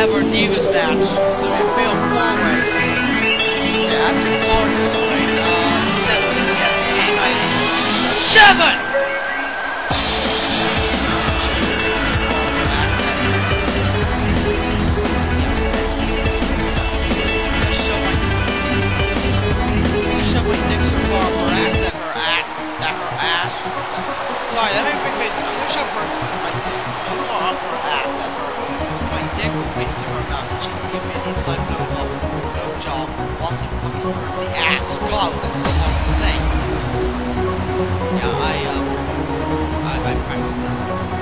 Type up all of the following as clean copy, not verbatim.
have our Divas match. So we have failed 4-way. Yeah, after Clark is right. 7. Yeah, game night. 7! Sorry, let me rephrase it. I'm gonna shove her my dick so far up her ass that my dick will reach to her mouth and she can give me an inside no job whilst I fucking her the ass. God, that's so hard to say. Yeah, I practiced it.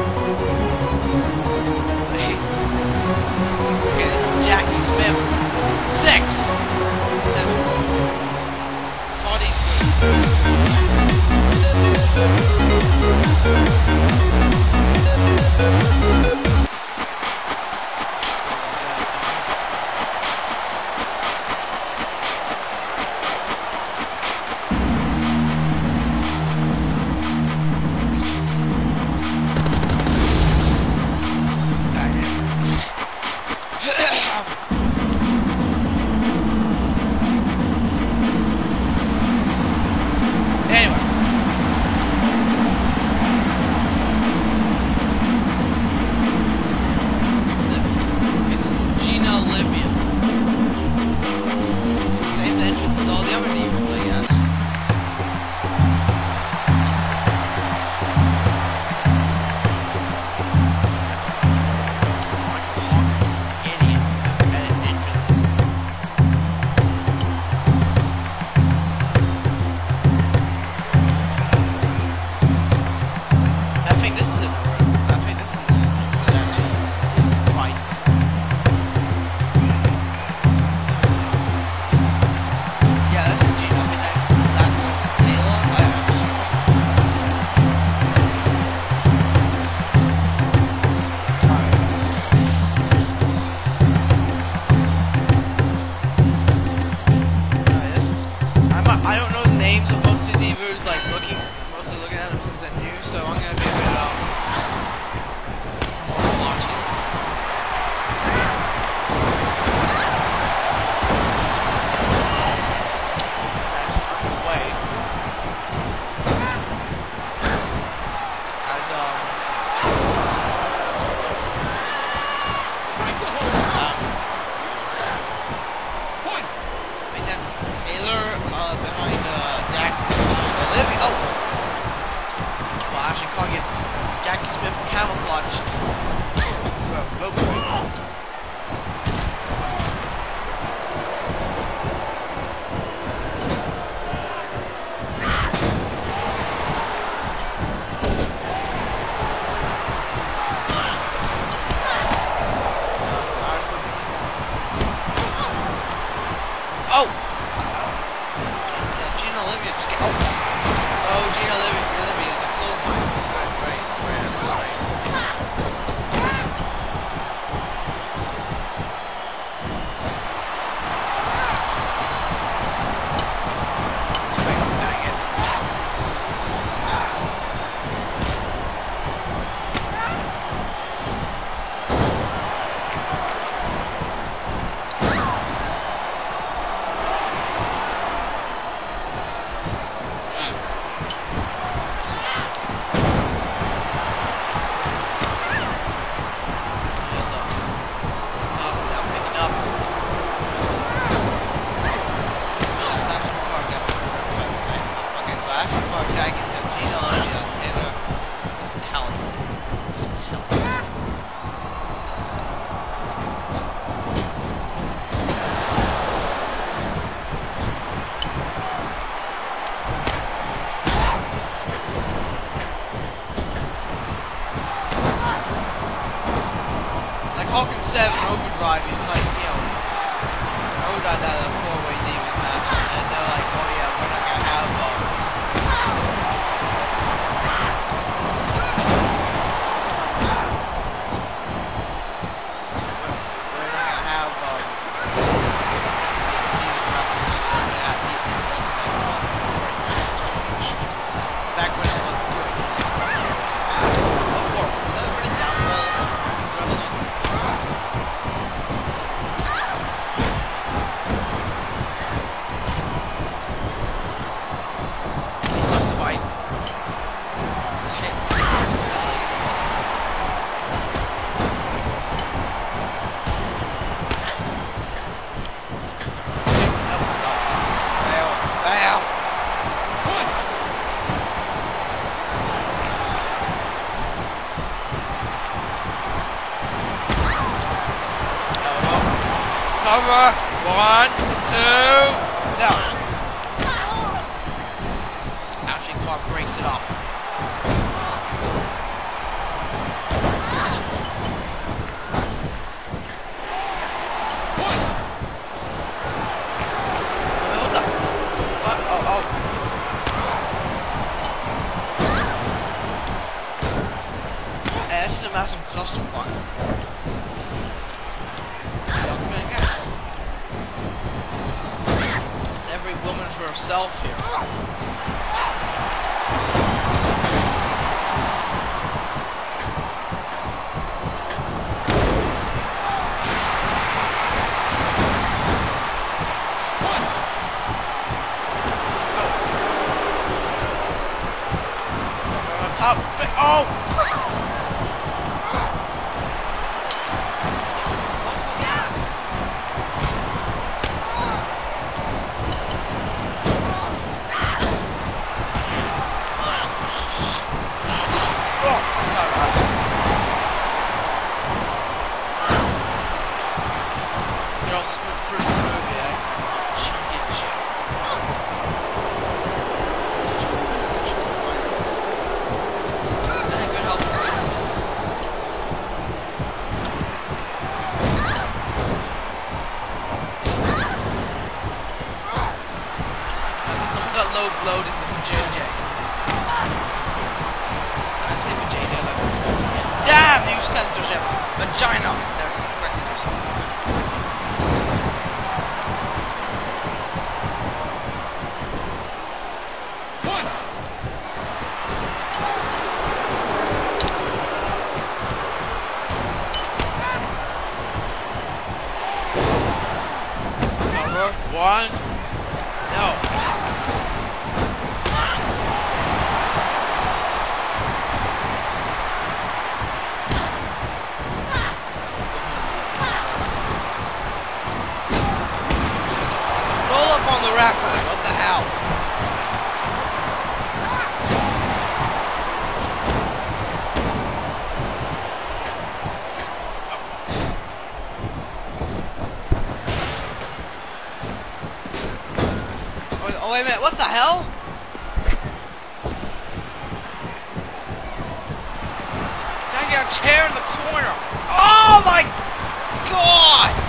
Okay, this is Jackie Smith. 6, 7. Body's good. Jackie Smith camel clutch. Hawkins 7 Overdrive, he was like, Overdrive that 4-way demon match, and they're like, oh yeah, we're not gonna have, demon wrestling, back when it was good. Before, was that already downfall? Wrestling? Cover. 1, 2. No. Actually, Clark breaks it up. What the fuck? Oh. This is a massive clusterfuck. It's every woman for herself here. Top. Oh! Fruit smoothie, eh? Chunky shit. Good help. Someone got low blowed in the JJ. Can I say vagina like censorship? Damn you censorship! Vagina! There, correct yourself. One. No. Roll up on the rafter. What the hell? Oh, wait a minute, what the hell? Did I get a chair in the corner? Oh my god!